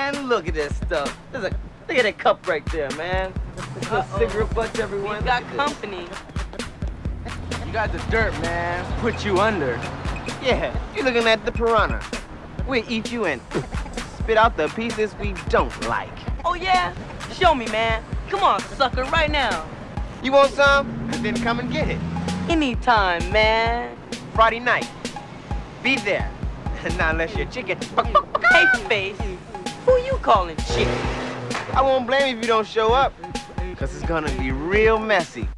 Man, look at this stuff. Look at that cup right there, man. There's cigarette butts everywhere. We got company. You got the dirt, man. Put you under. Yeah, you're looking at the piranha. We'll eat you and spit out the pieces we don't like. Oh, yeah? Show me, man. Come on, sucker, right now. You want some? Then come and get it. Anytime, man. Friday night. Be there. Now unless you're chicken. Hey, Face. Who you calling chicken? I won't blame you if you don't show up. Because it's gonna be real messy.